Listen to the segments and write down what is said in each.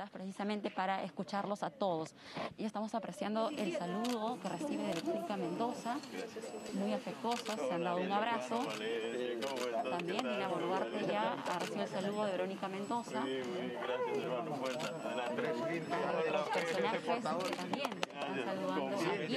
cortas precisamente para escucharlos a todos. Y estamos apreciando el saludo que recibe de Verónica Mendoza, muy afectuosos, se han dado un abrazo. También Dina Boluarte ya ha recibido el saludo de Verónica Mendoza. Los personajes también están saludando aquí.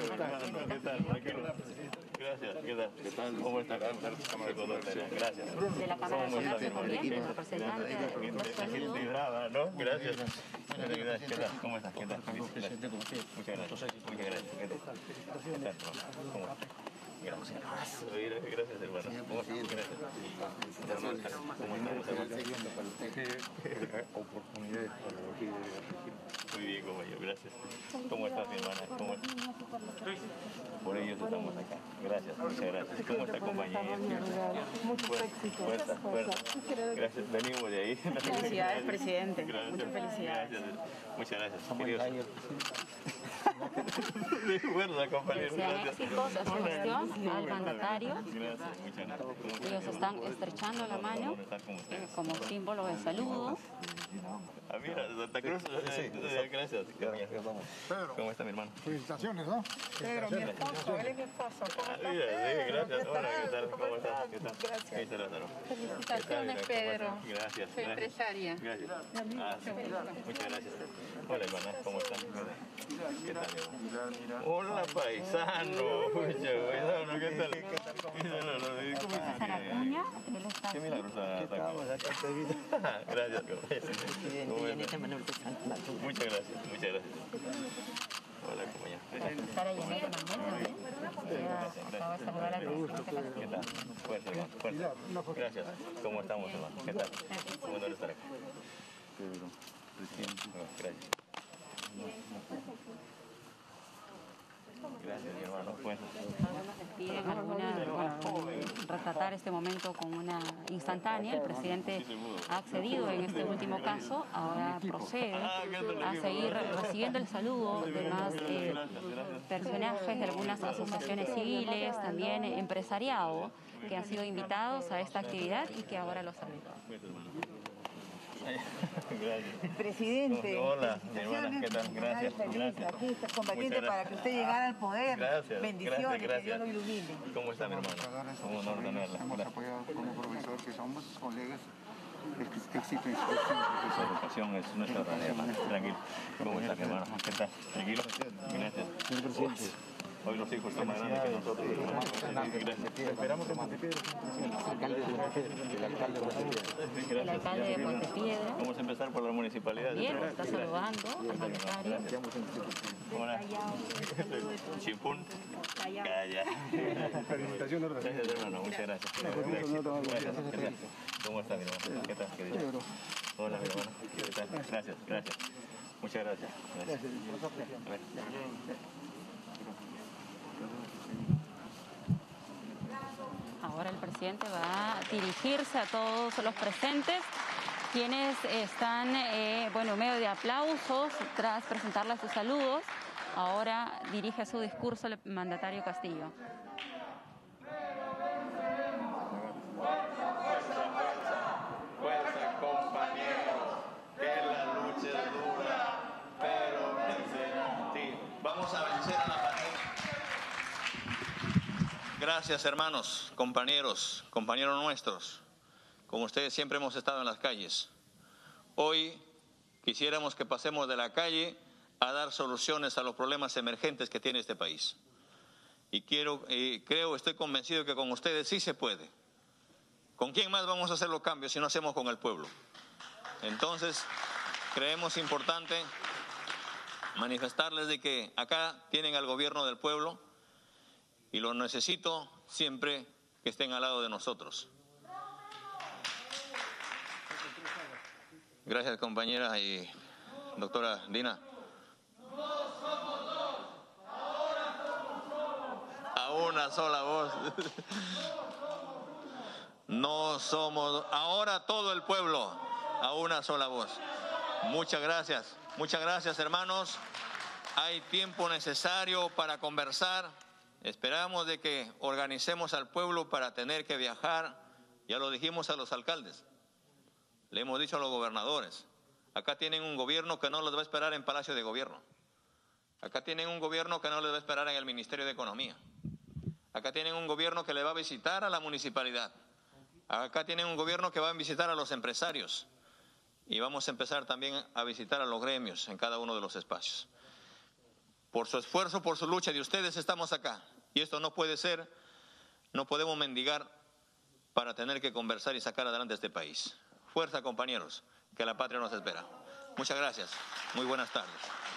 Gracias, ¿qué tal? ¿Cómo está? Gracias. De la Cámara de Comercio también, el representante de los saludos. ¿No? Gracias. ¿Qué tal? ¿Cómo estás? ¿Qué tal? Muchas gracias. Muchas gracias. ¿Qué tal? ¿Cómo estás? Gracias, hermano. ¿Cómo estás? Gracias. ¿Cómo estás? Oportunidades para muy bien, compañero, gracias. ¿Cómo estás, mi hermana? ¿Cómo estás? Por ellos estamos acá. Gracias, muchas gracias. ¿Cómo está, compañero? Muchos éxitos. Fuerza. Gracias, venimos de ahí. Felicidades, presidente. Gracias. Muchas felicidades. Gracias. Muchas gracias. Queridos. De fuerza, compañero. Desean éxitos a su gestión, al mandatario. Gracias, muchas gracias. Ellos están estrechando la mano como símbolo de saludo. Ah, mira, Santa Cruz. Gracias. Pedro. ¿Cómo está mi hermano? Felicitaciones, ¿no? Pedro, mi esposo, él es mi esposo. ¿Cómo está? Mira, sí, gracias. Hola, ¿qué tal? ¿Cómo estás? ¿Qué tal? Gracias. Felicitaciones, Pedro. Gracias. Soy empresaria. Gracias. Muchas gracias. Hola, hermana, ¿cómo estás? ¿Qué tal, hermano? Hola, paisano. Paisano, ¿qué tal? ¿Cómo César Acuña, él está Qué aquí. milagro está. Gracias, muchas gracias. Hola, compañero. Sara Yanet Manuel también. Ella acaba de saludar al presidente. ¿Qué tal? Fuerza. Gracias. ¿Cómo estamos, hermano? ¿Qué tal? ¿Cómo no estar acá? Gracias. Gracias, mi hermano. Algunos les piden retratar este momento con una instantánea. El presidente ha accedido en este último caso, ahora procede a seguir recibiendo el saludo de más personajes de algunas asociaciones civiles, también empresariado, que han sido invitados a esta actividad y que ahora los saludan. Gracias. Presidente. Hola, mi hermana, ¿qué tal? Gracias. Aquí está combatiente para que usted llegara al poder. Gracias. Bendiciones, que Dios lo ilumine. ¿Cómo está, mi hermana? Un honor tenerla. Hemos apoyado como profesor, que somos colegas. Éxito en Su educación es nuestra tarea, hermano. Tranquilo. ¿Cómo está, mi hermano? ¿Qué tal? Tranquilo. Gracias. Señor presidente. Hoy los hijos son más grandes que nosotros. Gracias. Esperamos que Montepiedra sea alcalde de Montepiedra. El alcalde de Montepiedra Vamos a empezar por la municipalidad. también lo está saludando al mandatario. Hola. Chimpún. Calla. Felicitaciones. Gracias, hermano. Muchas gracias. Gracias. ¿Cómo está, mi hermano? ¿Qué tal? Hola, mi hermano. ¿Qué tal? Gracias. Muchas gracias. A ver. Ahora el presidente va a dirigirse a todos los presentes, quienes están, en medio de aplausos tras presentarle sus saludos. Ahora dirige su discurso el mandatario Castillo. Fuerza, compañeros, que la lucha es dura, pero vencerá. Sí, vamos a vencer a la pandemia. Gracias, hermanos, compañeros nuestros. Como ustedes siempre hemos estado en las calles. Hoy quisiéramos que pasemos de la calle a dar soluciones a los problemas emergentes que tiene este país. Y estoy convencido que con ustedes sí se puede. ¿Con quién más vamos a hacer los cambios si no hacemos con el pueblo? Entonces, creemos importante manifestarles de que acá tienen al gobierno del pueblo y lo necesito siempre que estén al lado de nosotros. Gracias, compañera y doctora Dina. A una sola voz. No somos, ahora todo el pueblo, a una sola voz. Muchas gracias, hermanos. Hay tiempo necesario para conversar. Esperamos de que organicemos al pueblo para tener que viajar. Ya lo dijimos a los alcaldes, le hemos dicho a los gobernadores, Acá tienen un gobierno que no los va a esperar en Palacio de Gobierno. Acá tienen un gobierno que no les va a esperar en el Ministerio de Economía. Acá tienen un gobierno que le va a visitar a la municipalidad. Acá tienen un gobierno que va a visitar a los empresarios. Y vamos a empezar también a visitar a los gremios en cada uno de los espacios. Por su esfuerzo, por su lucha de ustedes estamos acá. Y esto no puede ser, no podemos mendigar para tener que conversar y sacar adelante este país. Fuerza, compañeros, que la patria nos espera. Muchas gracias. Muy buenas tardes.